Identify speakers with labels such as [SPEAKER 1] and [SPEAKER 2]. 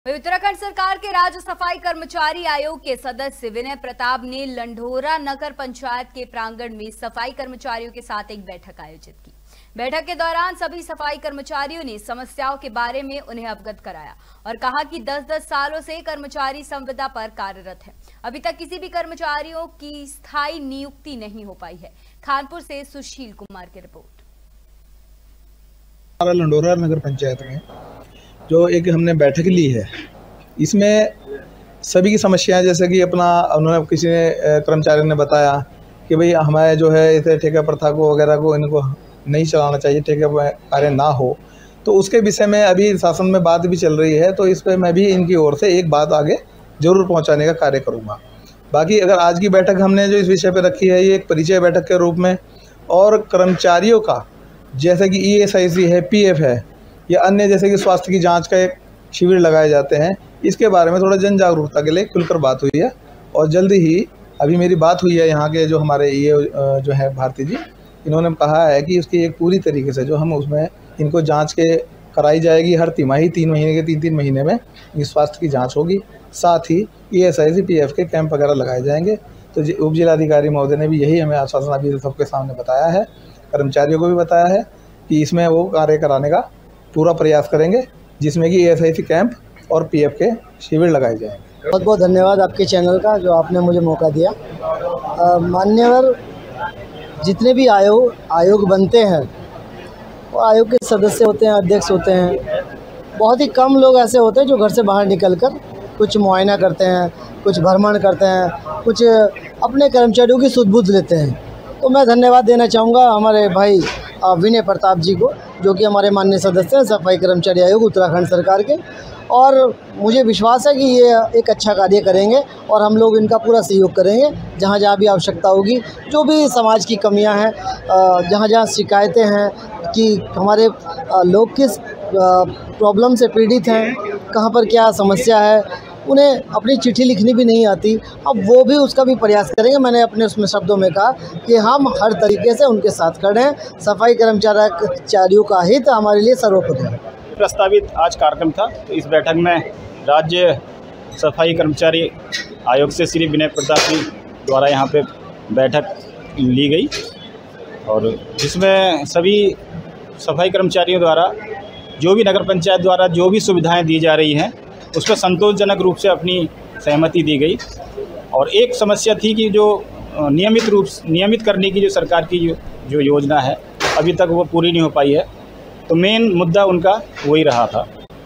[SPEAKER 1] उत्तराखंड सरकार के राज्य सफाई कर्मचारी आयोग के सदस्य विनय प्रताप ने लंढोरा नगर पंचायत के प्रांगण में सफाई कर्मचारियों के साथ एक बैठक आयोजित की। बैठक के दौरान सभी सफाई कर्मचारियों ने समस्याओं के बारे में उन्हें अवगत कराया और कहा कि 10-10 सालों से कर्मचारी संविदा पर कार्यरत है। अभी तक किसी भी कर्मचारियों की स्थायी नियुक्ति नहीं हो पाई है। खानपुर से सुशील कुमार की रिपोर्ट।
[SPEAKER 2] लंढोरा नगर पंचायत में जो एक हमने बैठक ली है, इसमें सभी की समस्याएं, जैसे कि उन्होंने किसी ने कर्मचारी ने बताया कि भाई हमारे जो है इसे ठेका प्रथा को वगैरह को इनको नहीं चलाना चाहिए, ठेका कार्य ना हो, तो उसके विषय में अभी शासन में बात भी चल रही है। तो इस पर मैं भी इनकी ओर से एक बात आगे जरूर पहुंचाने का कार्य करूंगा। बाकी अगर आज की बैठक हमने जो इस विषय पर रखी है, ये एक परिचय बैठक के रूप में, और कर्मचारियों का जैसे कि ESIC है, PF है या अन्य जैसे कि स्वास्थ्य की जांच का एक शिविर लगाए जाते हैं, इसके बारे में थोड़ा जन जागरूकता के लिए खुलकर बात हुई है। और जल्दी ही अभी मेरी बात हुई है यहाँ के जो हमारे जो है भारती जी, इन्होंने कहा है कि उसकी एक पूरी तरीके से जो हम उसमें इनको जांच के कराई जाएगी। हर तिमाही 3 महीने के 3-3 महीने में इनकी स्वास्थ्य की जाँच होगी। साथ ही ESIC PF के कैंप वगैरह लगाए जाएंगे। तो उप जिलाधिकारी महोदय ने भी यही हमें आश्वासन अभी सबके सामने बताया है, कर्मचारियों को भी बताया है कि इसमें वो कार्य कराने का पूरा प्रयास करेंगे, जिसमें कि ESIC कैंप और PF के शिविर लगाए जाएंगे।
[SPEAKER 3] बहुत बहुत धन्यवाद आपके चैनल का, जो आपने मुझे मौका दिया। मान्यवर जितने भी आयोग बनते हैं, वो आयोग के सदस्य होते हैं, अध्यक्ष होते हैं। बहुत ही कम लोग ऐसे होते हैं जो घर से बाहर निकलकर कुछ मुआयना करते हैं, कुछ भ्रमण करते हैं, कुछ अपने कर्मचारियों की सुध-बुध लेते हैं। तो मैं धन्यवाद देना चाहूँगा हमारे भाई विनय प्रताप जी को, जो कि हमारे माननीय सदस्य हैं सफाई कर्मचारी आयोग उत्तराखंड सरकार के। और मुझे विश्वास है कि ये एक अच्छा कार्य करेंगे और हम लोग इनका पूरा सहयोग करेंगे। जहाँ जहाँ भी आवश्यकता होगी, जो भी समाज की कमियां हैं, जहाँ जहाँ शिकायतें हैं कि हमारे लोग किस प्रॉब्लम से पीड़ित हैं, कहाँ पर क्या समस्या है, उन्हें अपनी चिट्ठी लिखनी भी नहीं आती, अब वो भी उसका भी प्रयास करेंगे। मैंने अपने उसमें शब्दों में कहा कि हम हर तरीके से उनके साथ खड़े हैं। सफाई कर्मचारियों का हित हमारे लिए सर्वोपरि है।
[SPEAKER 4] प्रस्तावित आज कार्यक्रम था, तो इस बैठक में राज्य सफाई कर्मचारी आयोग से श्री विनय प्रताप जी द्वारा यहाँ पे बैठक ली गई, और जिसमें सभी सफाई कर्मचारियों द्वारा जो भी नगर पंचायत द्वारा जो भी सुविधाएं दी जा रही हैं, उस पर संतोषजनक रूप से अपनी सहमति दी गई। और एक समस्या थी कि जो नियमित करने की जो सरकार की जो योजना है, अभी तक वो पूरी नहीं हो पाई है। तो मेन मुद्दा उनका वही रहा था।